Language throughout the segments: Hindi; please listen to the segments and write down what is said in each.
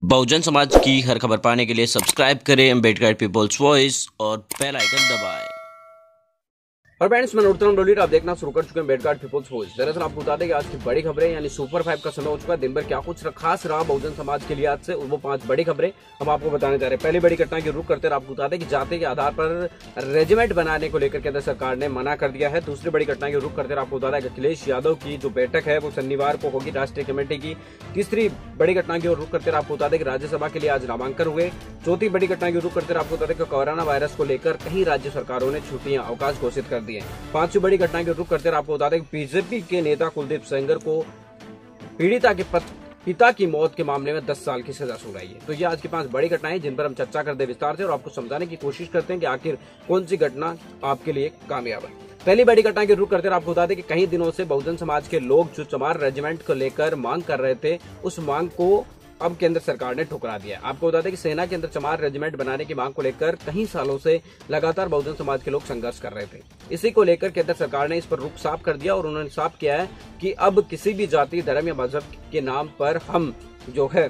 बहुजन समाज की हर खबर पाने के लिए सब्सक्राइब करें अम्बेडकर पीपल्स वॉइस और बेल आइकन दबाएं। और फ्रेंड्स, मैं नोटतम डोलीर आप देखना शुरू कर चुके हैं अम्बेडकर पीपल्स वॉइस। दरअसल आपको बता दें कि आज की बड़ी खबरें यानी सुपर 5 का समय हो चुका है। दिन भर क्या कुछ खास रहा बहुजन समाज के लिए आज से, वो 5 बड़ी खबरें हम आपको बताने जा रहे हैं। पहली बड़ी घटना की रुख करते आपको बता दें कि जाति के आधार पर रेजिमेंट बनाने को लेकर केंद्र सरकार ने मना कर दिया है। दूसरी बड़ी घटना की रुख करते आपको बता दें कि अखिलेश यादव की जो बैठक है वो शनिवार को होगी राष्ट्रीय कमेटी की। तीसरी बड़ी घटना की रुख करते आपको बता दें कि राज्यसभा के लिए आज नामांकन हुए। चौथी बड़ी घटना की रुख करते आपको बता दें कि कोरोना वायरस को लेकर कई राज्य सरकारों ने छुट्टियां अवकाश घोषित कर दिए। पांचवी बड़ी घटना की रुख करते आपको बता दें कि बीजेपी के नेता कुलदीप सेंगर को पीड़िता के पिता की मौत के मामले में 10 साल की सजा सुनाई है। तो ये आज की 5 बड़ी घटनाएं जिन पर हम चर्चा करते हैं विस्तार से और आपको समझाने की कोशिश करते हैं कि आखिर कौन सी घटना आपके लिए कामयाब है। पहली बड़ी घटना की रुख करते आपको बता दें कि कई दिनों से बहुजन समाज के लोग जो चमार रेजिमेंट को लेकर मांग कर रहे थे, उस मांग को अब केंद्र सरकार ने ठुकरा दिया। आपको बता दें कि सेना के अंदर चमार रेजिमेंट बनाने की मांग को लेकर कई सालों से लगातार बहुजन समाज के लोग संघर्ष कर रहे थे। इसी को लेकर केंद्र सरकार ने इस पर रुख साफ कर दिया और उन्होंने साफ किया है कि अब किसी भी जाति, धर्म या मजहब के नाम पर हम जो है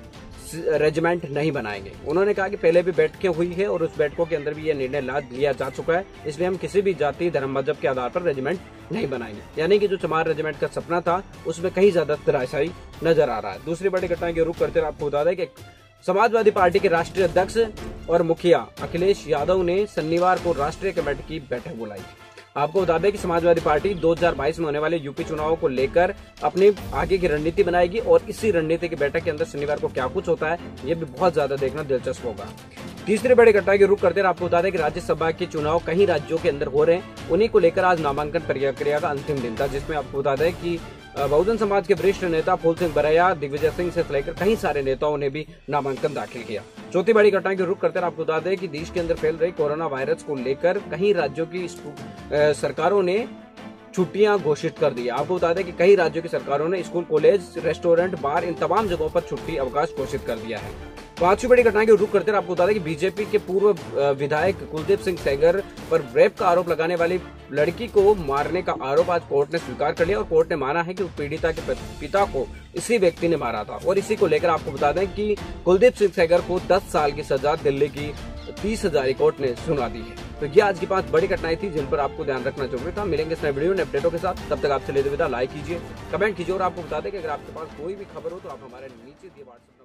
रेजिमेंट नहीं बनाएंगे। उन्होंने कहा कि पहले भी बैठकें हुई है और उस बैठकों के अंदर भी यह निर्णय लिया जा चुका है, इसलिए हम किसी भी जाति, धर्म, मजहब के आधार पर रेजिमेंट नहीं बनाएंगे। यानी कि जो चमार रेजिमेंट का सपना था उसमें कहीं ज्यादा तराशाई नजर आ रहा है। दूसरी बड़ी घटना के रुख करते आपको बता दें कि समाजवादी पार्टी के राष्ट्रीय अध्यक्ष और मुखिया अखिलेश यादव ने शनिवार को राष्ट्रीय कमेटी की बैठक बुलाई। आपको बता दें कि समाजवादी पार्टी 2022 में होने वाले यूपी चुनावों को लेकर अपनी आगे की रणनीति बनाएगी और इसी रणनीति की बैठक के अंदर शनिवार को क्या कुछ होता है ये भी बहुत ज्यादा देखना दिलचस्प होगा। तीसरी बड़ी घटना की रुख करते आपको बता दें कि राज्यसभा के चुनाव कई राज्यों के अंदर हो रहे हैं, उन्हीं को लेकर आज नामांकन प्रक्रिया का अंतिम दिन था, जिसमें आपको बता दें कि बहुजन समाज के वरिष्ठ नेता फूल सिंह बरैया, दिग्विजय सिंह से लेकर कई सारे नेताओं ने भी नामांकन दाखिल किया। चौथी बड़ी घटना की रुख करते आपको बता दें कि देश के अंदर फैल रही कोरोना वायरस को लेकर कई राज्यों की सरकारों ने छुट्टियां घोषित कर दी। आपको बता दें कि कई राज्यों की सरकारों ने स्कूल, कॉलेज, रेस्टोरेंट, बार इन तमाम जगहों पर छुट्टी अवकाश घोषित कर दिया है। पांचवी बड़ी घटना की रुख करते आपको बता दें कि बीजेपी के पूर्व विधायक कुलदीप सिंह सेंगर पर रेप का आरोप लगाने वाली लड़की को मारने का आरोप आज कोर्ट ने स्वीकार कर लिया और कोर्ट ने माना है कि पीड़िता के पिता को इसी व्यक्ति ने मारा था। और इसी को लेकर आपको बता दें कि कुलदीप सिंह सेंगर को 10 साल की सजा दिल्ली की 30 हजारी कोर्ट ने सुना दी है। तो ये आज की 5 बड़ी घटनाएं थी जिन पर आपको ध्यान रखना जरूरी था। मिलेंगे इस नए वीडियो में अपडेटों के साथ, तब तक आपसे लेते विदा। लाइक कीजिए, कमेंट कीजिए और आपको बता दें कि अगर आपके पास कोई भी खबर हो तो आप हमारे नीचे दिए व्हाट्सएप